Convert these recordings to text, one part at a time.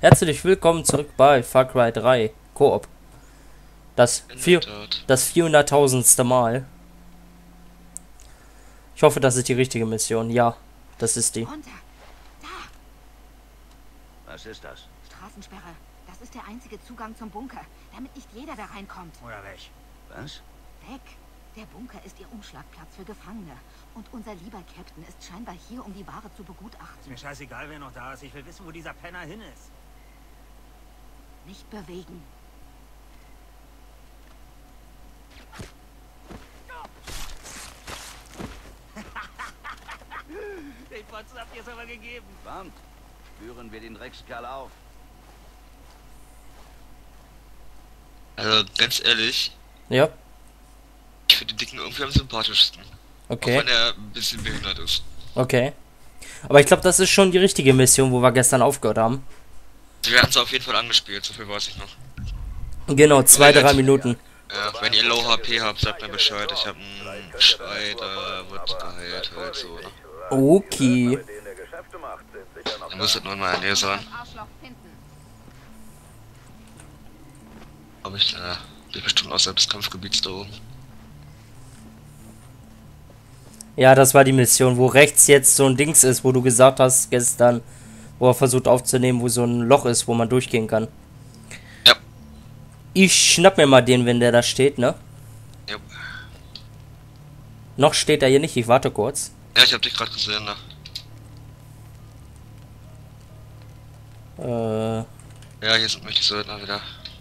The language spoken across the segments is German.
Herzlich willkommen zurück bei Far Cry 3 Koop. Das 400.000. Mal. Ich hoffe, das ist die richtige Mission. Ja, das ist die. Runter. Da. Was ist das? Straßensperre. Das ist der einzige Zugang zum Bunker, damit nicht jeder da reinkommt. Oder weg? Was? Weg. Der Bunker ist ihr Umschlagplatz für Gefangene. Und unser lieber Captain ist scheinbar hier, um die Ware zu Ist begutachten. mir scheißegal, wer noch da ist. Ich will wissen, wo dieser Penner hin ist. Nicht bewegen. Den Fotzen habt ihr es aber gegeben. Kommt, führen wir den Dreckskerl auf. Also ganz ehrlich, Ja, ich finde den Dicken irgendwie am sympathischsten. okay. Auch wenn er ein bisschen behindert ist. Okay. Aber ich glaube, das ist schon die richtige Mission, wo wir gestern aufgehört haben. Wir hatten es auf jeden Fall angespielt, so viel weiß ich noch. Genau, 2-3 Minuten. Wenn ihr Low HP habt, sagt mir Bescheid. Ich habe einen Schrei, da wird geheilt halt so. Ne? Okay. Dann muss das nur mal ein sein. Aber ich bin bestimmt außerhalb des Kampfgebiets da oben. Ja, das war die Mission, wo rechts jetzt so ein Dings ist, wo du gesagt hast gestern, wo er versucht aufzunehmen, wo so ein Loch ist, wo man durchgehen kann. Ja. Ich schnapp mir mal den, wenn der da steht, ne? Ja. Noch steht er hier nicht, ich warte kurz. Ja, ich hab dich gerade gesehen, ne? Ja, hier sind mich die Söldner wieder.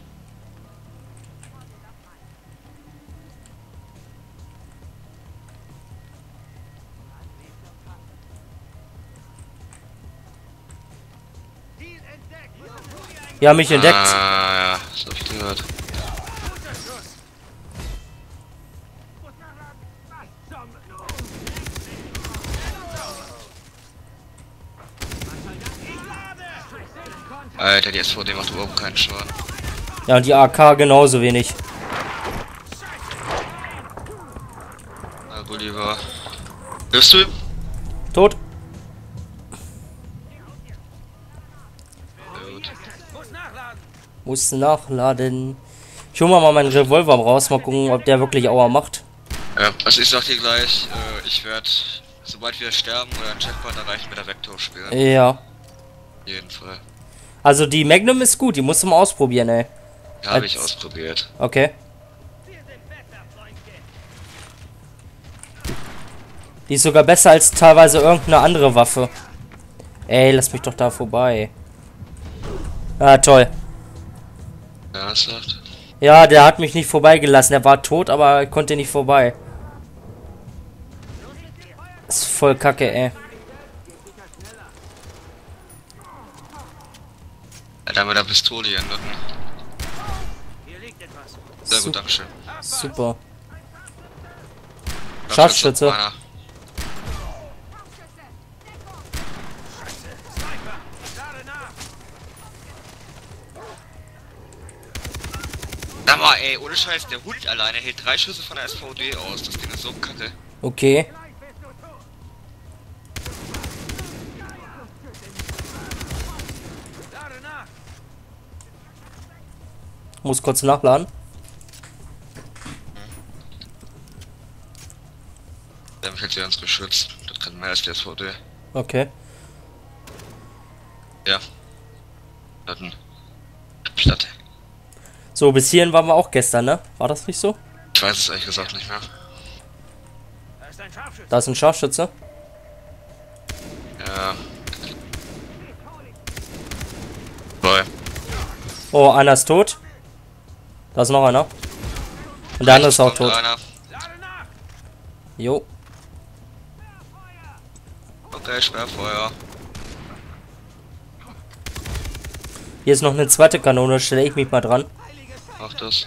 Ja, mich entdeckt. Ja, das hab ich gehört. Alter, die SVD macht überhaupt keinen Schaden. Ja, und die AK genauso wenig. Na, Gulliver. Hilfst du ihm? Tot. Gut. Muss nachladen. Ich hol mal meinen Revolver raus, mal gucken, ob der wirklich Aua macht. Ja, also ich sag dir gleich, ich werde, sobald wir sterben oder einen Checkpoint erreichen, mit der Vektor spielen. Ja. Auf jeden Fall. Also die Magnum ist gut, die musst du mal ausprobieren, ey. Ja, habe ich ausprobiert. Okay. Die ist sogar besser als teilweise irgendeine andere Waffe. Ey, lass mich doch da vorbei. Ah, toll. Ernsthaft? Ja, der hat mich nicht vorbeigelassen. Er war tot, aber konnte nicht vorbei. Ist voll kacke, ey. Ja, da mit der Pistole hier, ne? Sehr gut, dankeschön. Super. Scharfschütze. Sag mal, ey, ohne Scheiß, der Hund alleine hält 3 Schüsse von der SVD aus. Das Ding ist so kacke. Okay. Muss kurz nachladen. Der mich jetzt hier ans Geschütz. Das kann mehr als die SVD. Okay. Ja. Dann. Platte. So, bis hierhin waren wir auch gestern, ne? War das nicht so? Ich weiß es ehrlich gesagt nicht mehr. Da ist ein Scharfschütze. Da ist ein Scharfschütze. Ja. Boy. Oh, einer ist tot. Da ist noch einer. Und der andere ist auch tot. Einer. Jo. Okay, Sperrfeuer. Hier ist noch eine zweite Kanone, stelle ich mich mal dran. Mach das.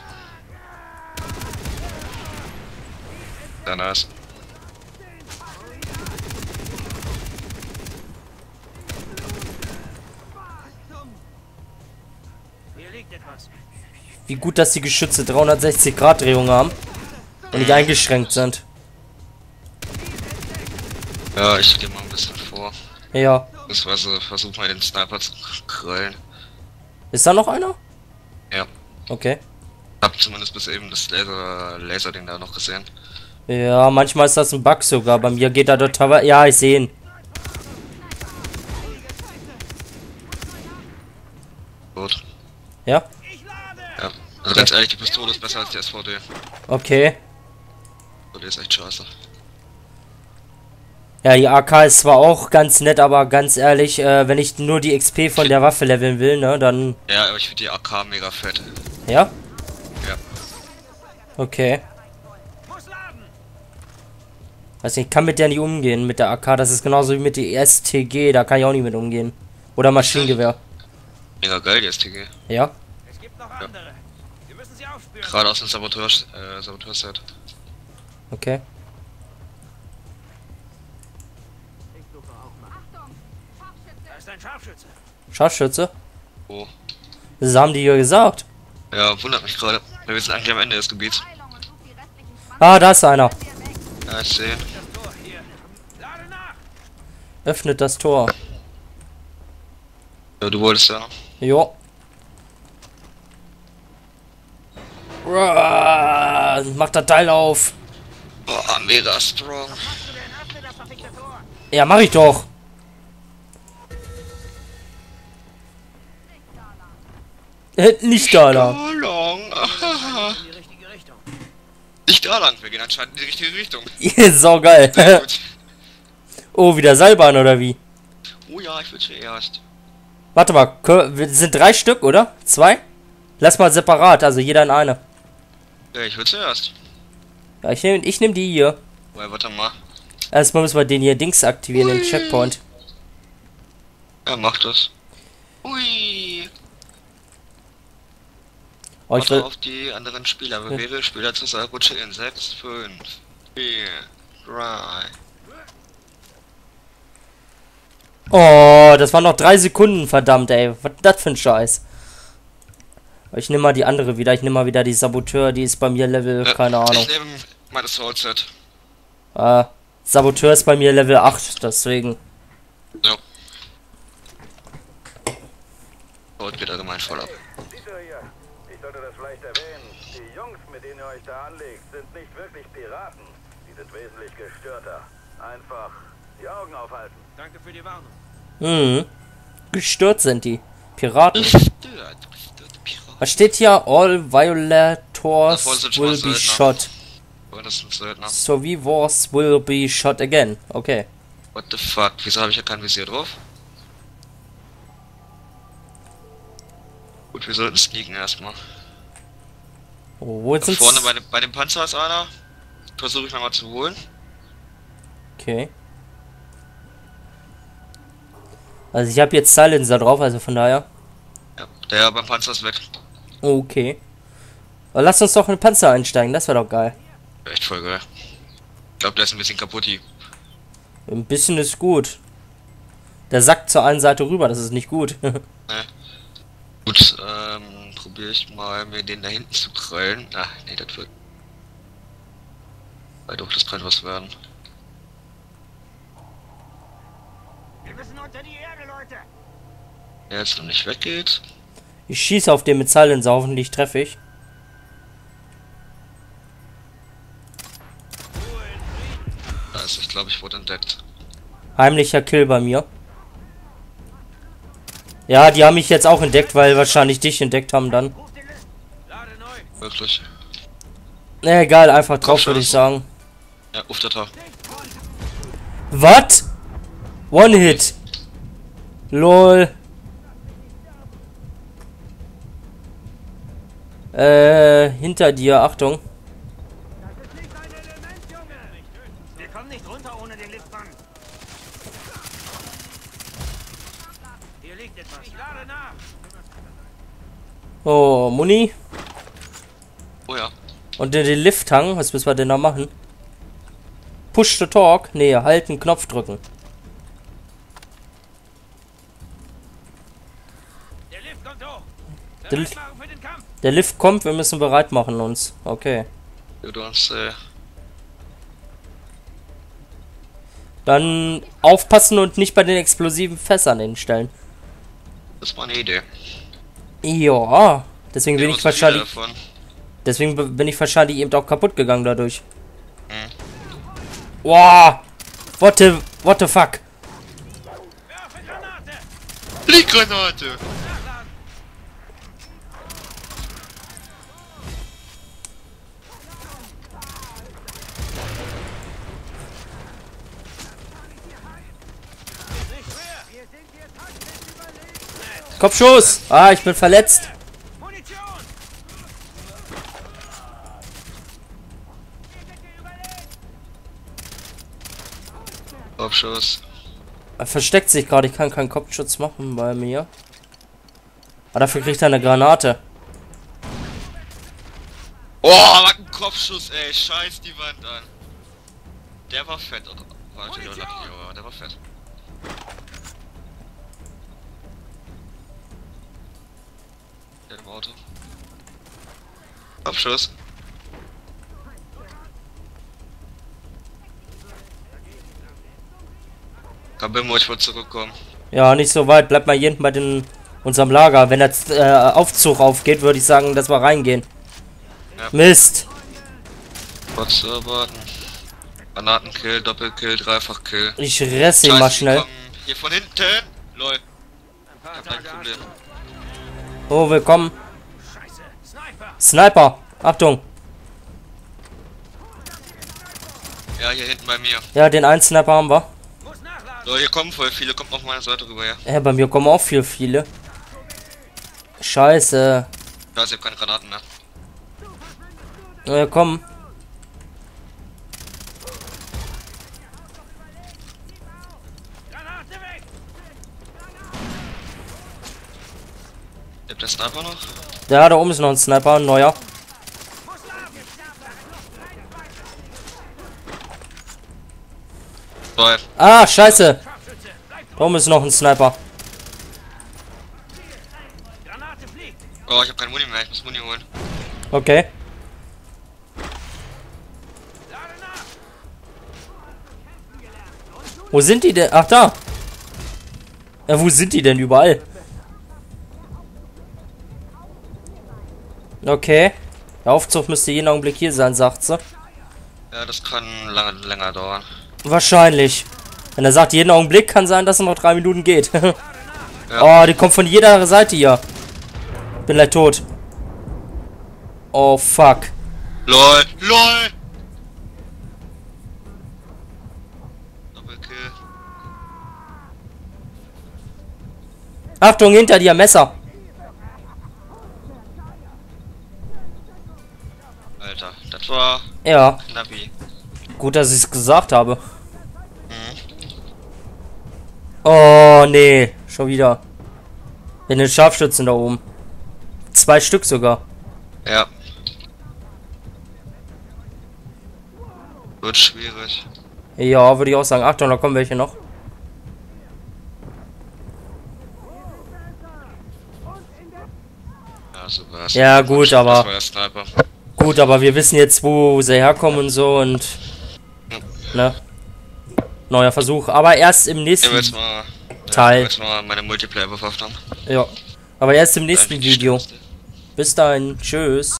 Sehr nice. Hier liegt etwas. Wie gut, dass die Geschütze 360 Grad Drehung haben und nicht eingeschränkt sind. Ja, ich gehe mal ein bisschen vor. Ja. Beziehungsweise versuch mal den Sniper zu krallen. Ist da noch einer? Ja. Okay. Hab zumindest bis eben das Laserding da noch gesehen. Ja, manchmal ist das ein Bug sogar. Bei mir geht da total... Ja, ich sehe ihn. Gut. Ja? Ja. Also ganz ehrlich, die Pistole ist besser als die SVD. Okay. Die ist echt scheiße. Ja, die AK ist zwar auch ganz nett, aber ganz ehrlich, wenn ich nur die XP von der Waffe leveln will, ne, dann... Ja, aber ich finde die AK mega fett. Ja? Ja. Okay. Weiß nicht, ich kann mit der nicht umgehen, mit der AK. Das ist genauso wie mit der STG, da kann ich auch nicht mit umgehen. Oder Maschinengewehr. Mega geil, die STG. Ja? Es gibt noch andere. Wir müssen sie aufspüren. Gerade aus dem Saboteur-Set. Okay. Da ist ein Scharfschütze. Scharfschütze? Oh. Das haben die ja gesagt. Ja, wundert mich gerade. Wir sind eigentlich am Ende des Gebiets. Ah, da ist einer. Ja, ich sehe. Das Tor hier. Lade nach. Öffnet das Tor. Ja, du wolltest ja. Jo. Uah, mach das Teil auf. Boah, mega strong. Hast du denn? Öffne das verfickte Tor. Ja, mach ich doch. Nicht da lang. Da lang. In die richtige Richtung. Nicht da lang, wir gehen anscheinend in die richtige Richtung. Sau geil. Sehr gut. Oh, wieder Seilbahn oder wie? Oh ja, ich will zuerst. Warte mal, wir sind 3 Stück, oder? 2? Lass mal separat, also jeder in eine. Ja, ich will zuerst. Ja, ich nehm die hier. Well, warte mal. Erstmal müssen wir den hier Dings aktivieren, den Checkpoint. Ja, mach das. Ui. Oh, ich Warte will... auf die anderen Spieler. Bewege Spieler zur Seilrutsche in 6, 5, 4, 3. Oh, das waren noch 3 Sekunden, verdammt, ey. Was ist das für ein Scheiß? Ich nehme mal die andere wieder. Ich nehme mal wieder die Saboteur. Die ist bei mir Level, keine Ahnung. Ich nehme mal das Soul-Set. Saboteur ist bei mir Level 8, deswegen. Ja. Soul geht allgemein voll ab. Siehst du hier? Ich sollte das vielleicht erwähnen. Die Jungs, mit denen ihr euch da anlegt, sind nicht wirklich Piraten. Die sind wesentlich gestörter. Einfach die Augen aufhalten. Danke für die Warnung. Mhm. Gestört sind die. Piraten. Gestört, Pirat. Was steht hier? All violators Davor sind schon mal will be Söldner. shot. Oh, das ist ein Söldner. Survivors will be shot again. Okay. What the fuck? Wieso habe ich ja kein Visier drauf? Gut, wir sollten sneaken erstmal. Oh, wo Da sind's? vorne bei dem Panzer ist einer. Versuche ich nochmal zu holen. Okay. Also ich habe jetzt Silencer drauf, also von daher. Ja, der beim Panzer ist weg. Okay. Aber lass uns doch in den Panzer einsteigen, das wäre doch geil. Echt voll geil. Ich glaube, der ist ein bisschen kaputt. Ein bisschen ist gut. Der sackt zur einen Seite rüber, das ist nicht gut. Gut, probiere ich mal, mir den da hinten zu krallen. Ach, nee, das wird... Weil doch, das kann was werden. Wir müssen unter die Erde, Leute. Der jetzt noch nicht weggeht. Ich schieße auf den mit Silencer, hoffentlich treffe ich. Da ist, ich glaube, ich wurde entdeckt. Heimlicher Kill bei mir. Ja, die haben mich jetzt auch entdeckt, weil wahrscheinlich dich entdeckt haben dann. Ruf den Lift. Lade neu. Wirklich. Egal, einfach drauf würde ich sagen. Ja, auf der Tor. Was? One Hit. Lol. Hinter dir, Achtung. Das ist nicht ein Element, Junge. Wir kommen nicht runter ohne den Liftmann. Hier liegt etwas. Ich lade nach. Oh, Muni. Oh ja. Und den Lifthang, was müssen wir denn da machen? Push to talk? Nee, halten, Knopf drücken. Der Lift kommt hoch. Der Bereit Lift- machen für den Kampf. Der Lift kommt, wir müssen bereit machen uns. Okay. Du hast, Dann aufpassen und nicht bei den explosiven Fässern hinstellen. das war eine Idee. Ja, deswegen bin Ja, ich was viele wahrscheinlich. davon. Deswegen bin ich wahrscheinlich eben auch kaputt gegangen dadurch. Hm. Wow! What the fuck? Liegranate! Kopfschuss! Ah, ich bin verletzt. Kopfschuss. Er versteckt sich gerade. Ich kann keinen Kopfschutz machen bei mir. Aber dafür kriegt er eine Granate. Oh, was ein Kopfschuss, ey. Scheiß die Wand an. Der war fett. Oder? Warte, der war fett. Der im Auto. Kopfschuss. Kabimo, ich wollte zurückkommen. Ja, nicht so weit. Bleib mal hier hinten bei unserem Lager. Wenn der Aufzug aufgeht, würde ich sagen, dass wir reingehen. Ja. Mist. Kurz zu erwarten. Granatenkill, Doppelkill, Dreifachkill. Ich resse ihn mal Scheiße, die schnell. kommen hier von hinten! Lol. Ich hab ein Problem. Oh, willkommen. Sniper. Achtung. Ja, hier hinten bei mir. Ja, den einen Sniper haben wir. So, hier kommen voll viele. Kommt auf meine Seite rüber, ja. Ja, bei mir kommen auch viele. Scheiße. Da ist ja keine Granaten mehr. Ja, komm. Lebt der Sniper noch? Ja, da oben ist noch ein Sniper, ein neuer. Toll. Ah, scheiße. Da oben ist noch ein Sniper. Oh, ich hab keine Muni mehr. Ich muss Muni holen. Okay. Wo sind die denn? Ach, da. Ja, wo sind die denn überall? Okay. Der Aufzug müsste jeden Augenblick hier sein, sagt sie. Ja, das kann länger dauern. Wahrscheinlich. Wenn er sagt, jeden Augenblick, kann sein, dass es noch 3 Minuten geht. Ja. Oh, die kommt von jeder Seite hier. Bin gleich tot. Oh, fuck. LOL! LOL! Doppelkill. Achtung, hinter dir, Messer. Alter, das war Ja, knappi. gut, dass ich es gesagt habe. Mhm. Oh, nee. Schon wieder. In den Scharfschützen da oben. 2 Stück sogar. Ja. Wird schwierig. Ja, würde ich auch sagen. Achtung, da kommen welche noch. Ja, super. Ja, gut, aber- Das war der Sniper. Gut, aber wir wissen jetzt, wo sie herkommen und so und... Ne? Neuer Versuch. Aber erst im Ich will nächsten... jetzt mal... Teil. Ich will jetzt mal meine Multiplayer-Waffe haben. Ja. Aber erst im nächsten Eigentlich die Video. stärkste. Bis dahin. Tschüss.